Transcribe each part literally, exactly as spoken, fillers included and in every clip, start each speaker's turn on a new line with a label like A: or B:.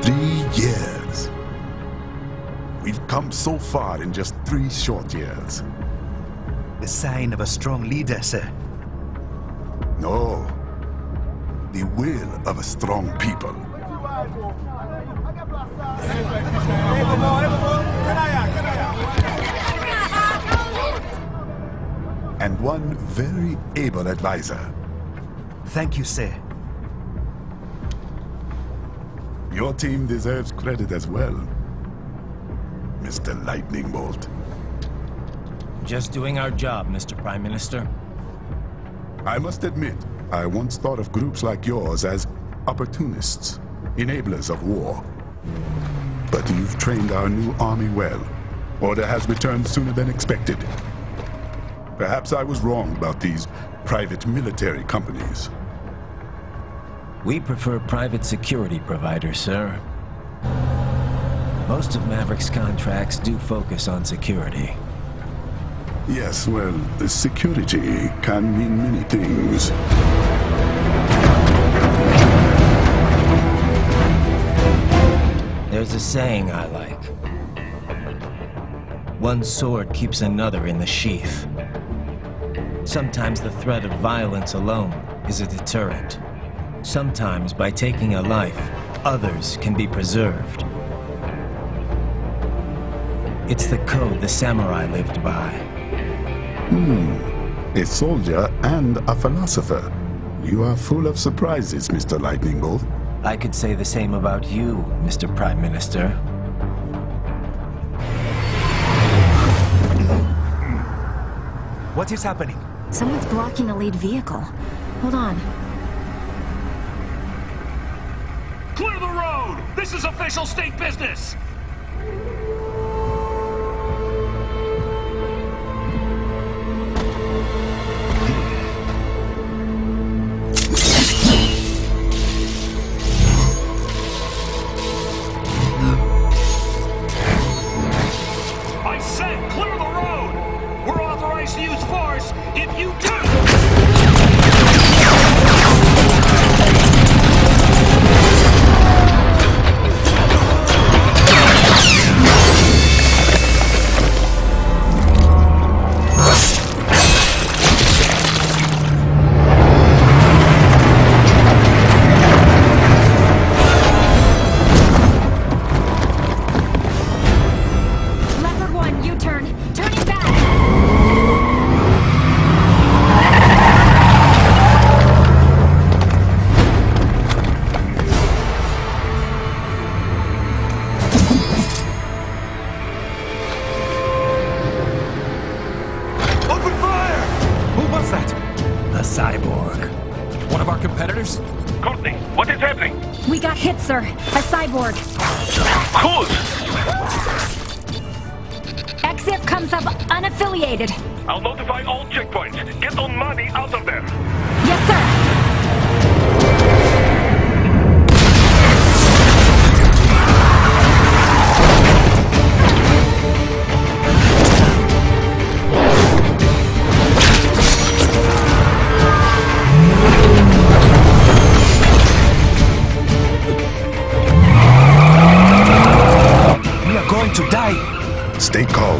A: Three years. We've come so far in just three short years.
B: The sign of a strong leader, sir.
A: No. The will of a strong people. And one very able advisor.
B: Thank you, sir.
A: Your team deserves credit as well, Mister Lightning Bolt.
C: Just doing our job, Mister Prime Minister.
A: I must admit, I once thought of groups like yours as opportunists, enablers of war. But you've trained our new army well. Order has returned sooner than expected. Perhaps I was wrong about these private military companies.
C: We prefer private security providers, sir. Most of Maverick's contracts do focus on security.
A: Yes, well, security can mean many things.
C: There's a saying I like. One sword keeps another in the sheath. Sometimes the threat of violence alone is a deterrent. Sometimes by taking a life, others can be preserved. It's the code the samurai lived by.
A: Hmm. A soldier and a philosopher. You are full of surprises, Mister Lightning Bolt.
C: I could say the same about you, Mister Prime Minister.
B: What is happening?
D: Someone's blocking a lead vehicle. Hold on.
E: Clear the road! This is official state business! I said clear the road! We're authorized to use force if you do!
D: We got hit, sir. A cyborg.
E: Whose?
D: X I F comes up unaffiliated.
E: I'll notify all checkpoints. Get on money out of there.
D: Yes, sir.
B: To die.
A: Stay calm.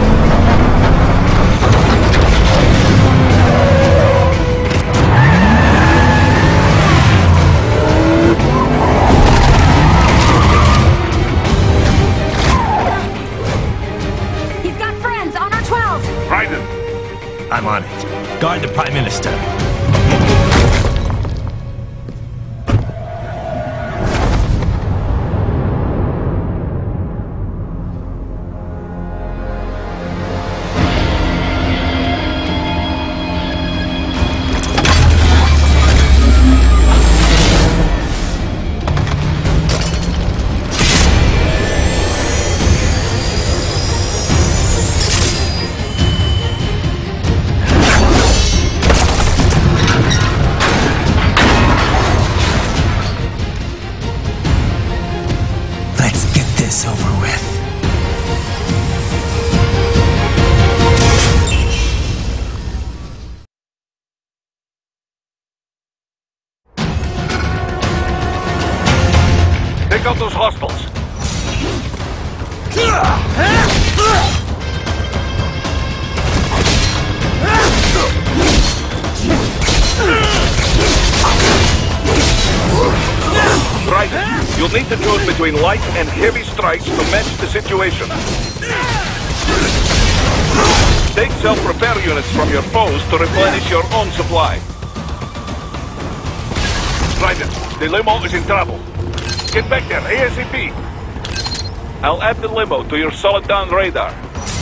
D: He's got friends on our twelve.
E: Raiden.
C: I'm on it. Guard the Prime Minister.
E: Take out those hostiles. Raiden, you'll need to choose between light and heavy strikes to match the situation. Take self-repair units from your foes to replenish your own supply. Raiden, the limo is in trouble. Get back there ASAP. I'll add the limo to your solid down radar.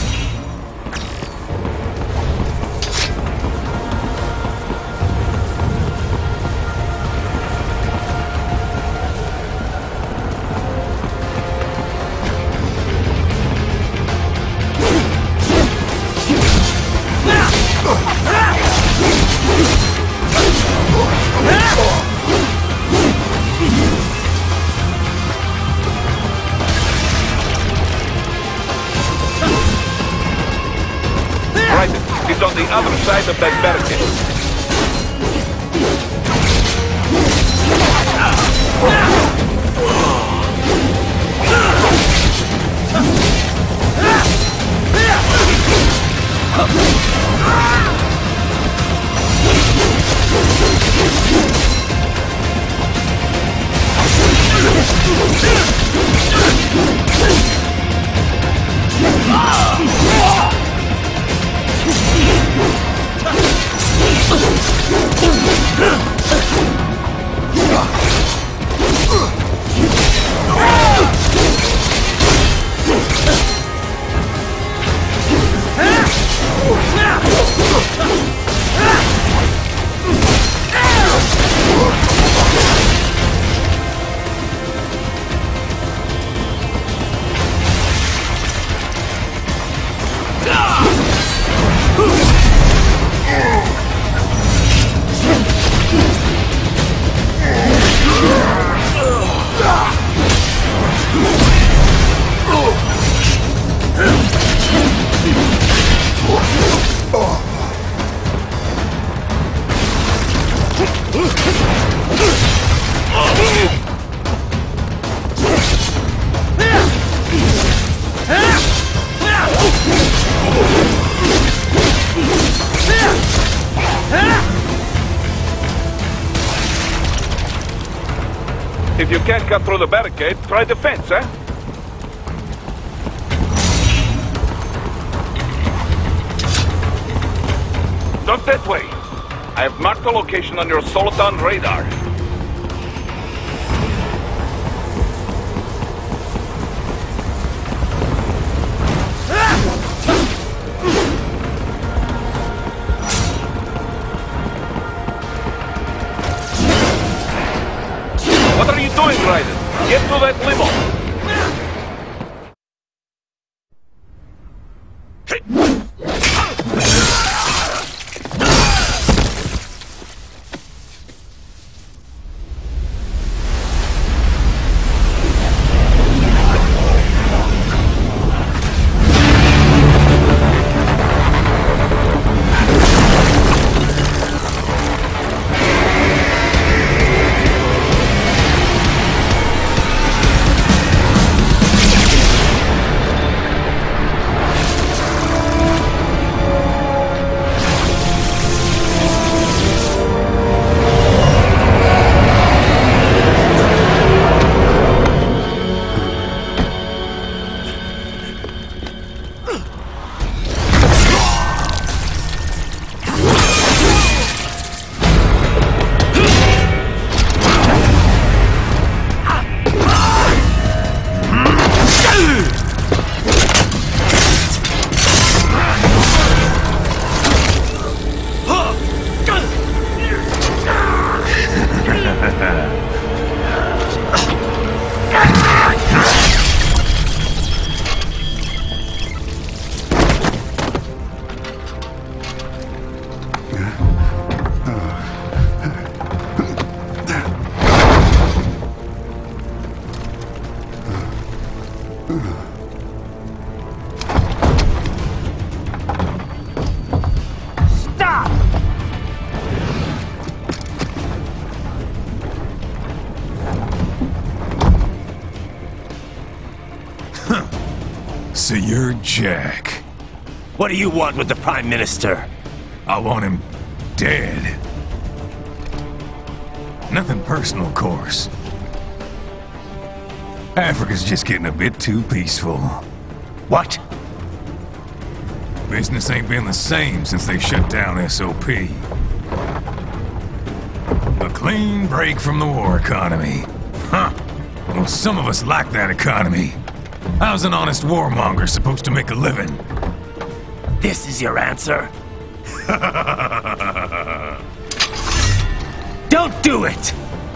E: It's on the other side of that barricade. If you can't cut through the barricade, try the fence, eh? Not that way. I have marked the location on your Soliton radar. What are you doing, Raiden? Get to that limo!
F: So you're Jack.
C: What do you want with the Prime Minister?
F: I want him dead. Nothing personal, of course. Africa's just getting a bit too peaceful.
C: What?
F: Business ain't been the same since they shut down S O P. A clean break from the war economy. Huh. Well, some of us like that economy. How's an honest warmonger supposed to make a living?
C: This is your answer? Don't do it!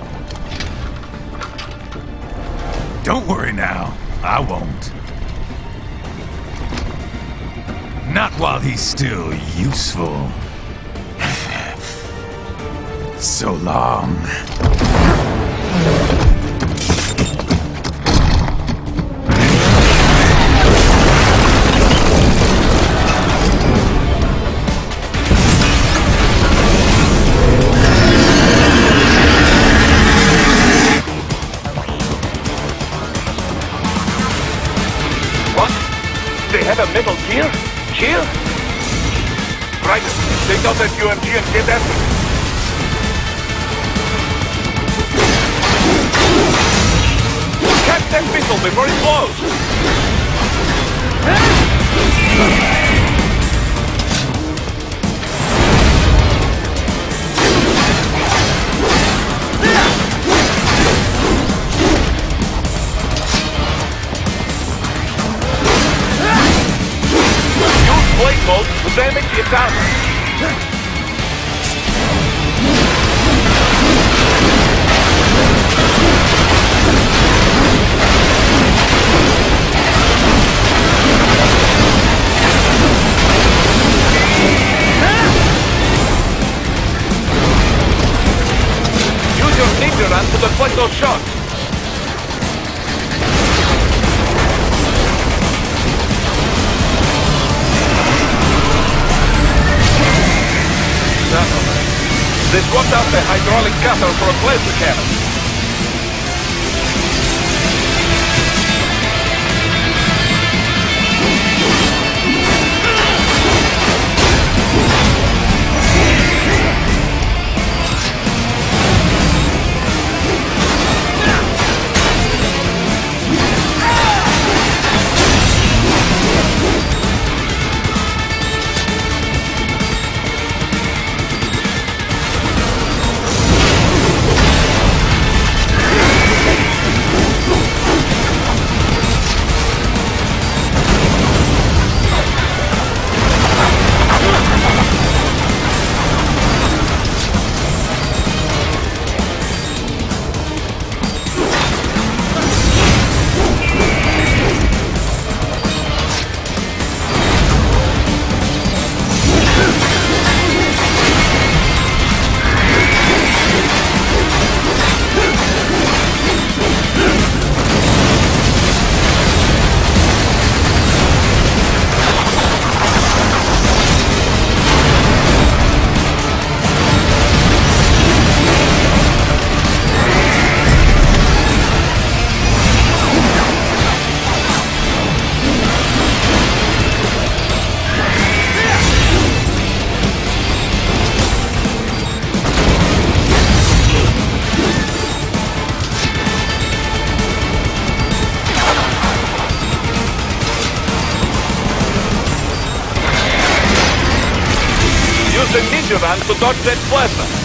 F: Don't worry now. I won't. Not while he's still useful. So long.
E: Metal gear? Gear? Raiden, take out that U M G and get after it. Catch that missile before it blows! Blade mode will damage the economy. Use your ninja run to deflect those shots. They swapped out the hydraulic cutter for a plasma cannon. The ninja run to dodge that plasma.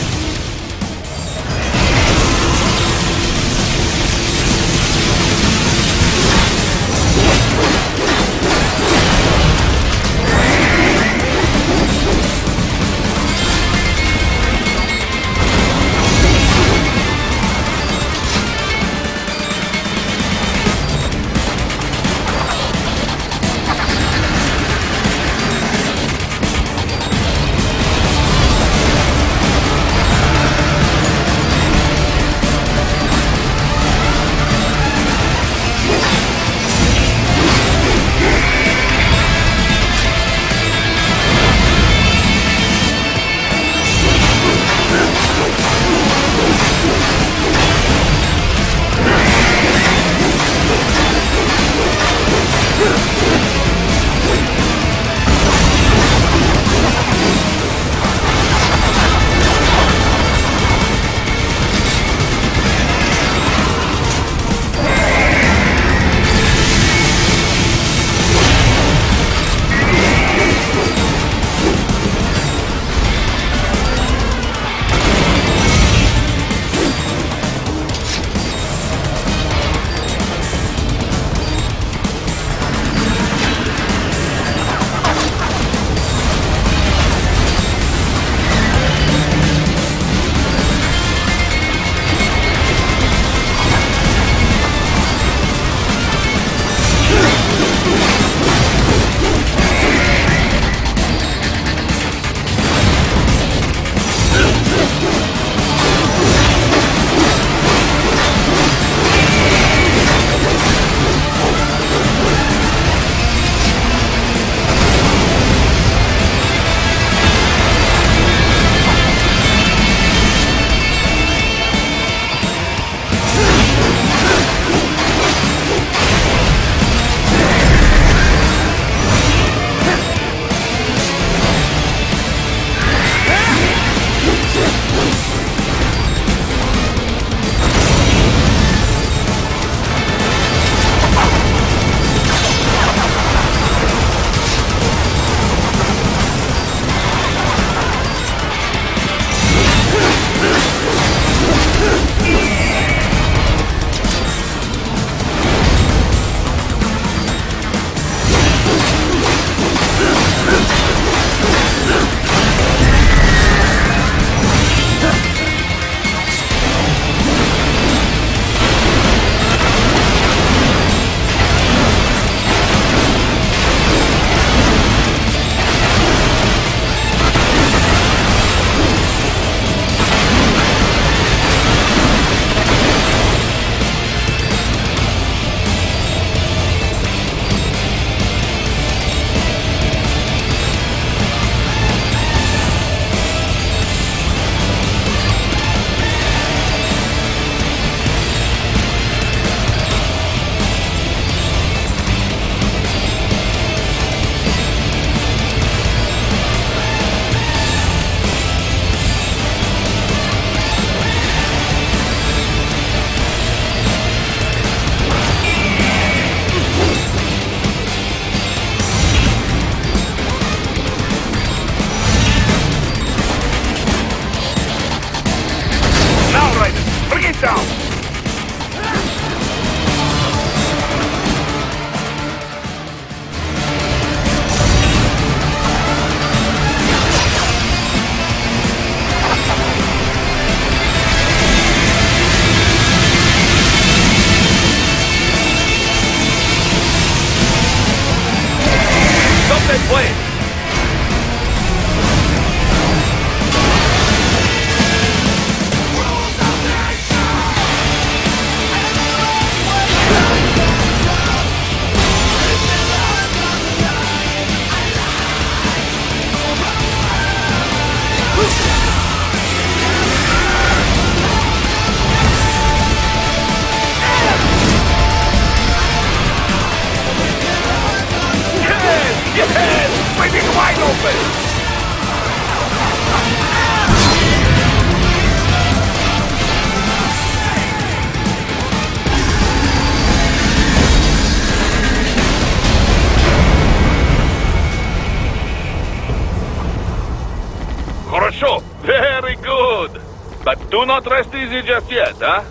E: not rest easy just yet, huh?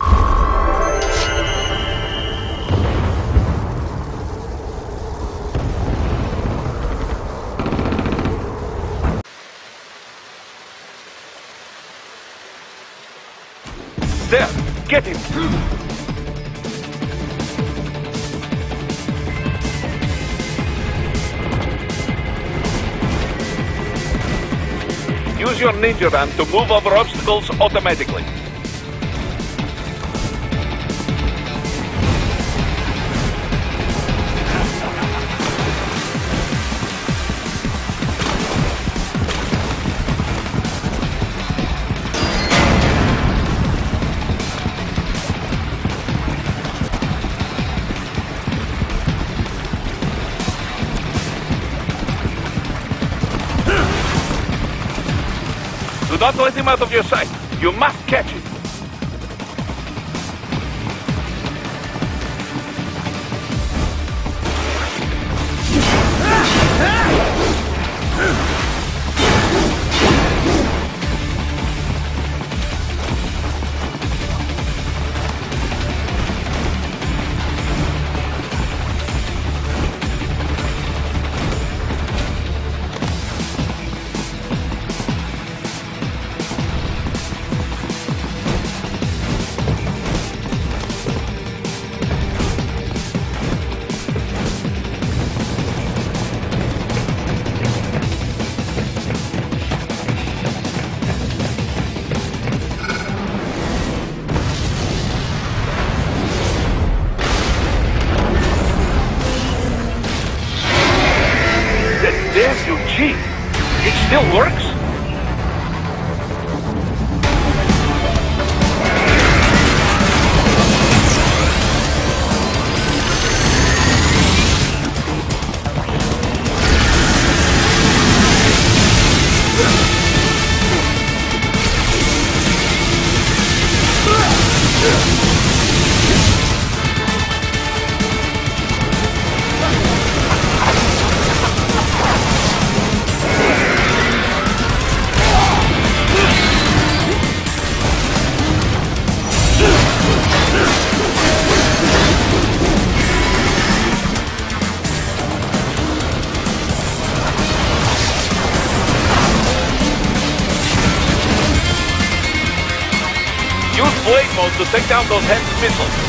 E: There, get him! Use your ninja ram to move over obstacles automatically. Do not let him out of your sight. You must catch him. There's your cheat. It still works? Use blade mode to take down those heavy missiles.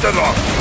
E: Emperor!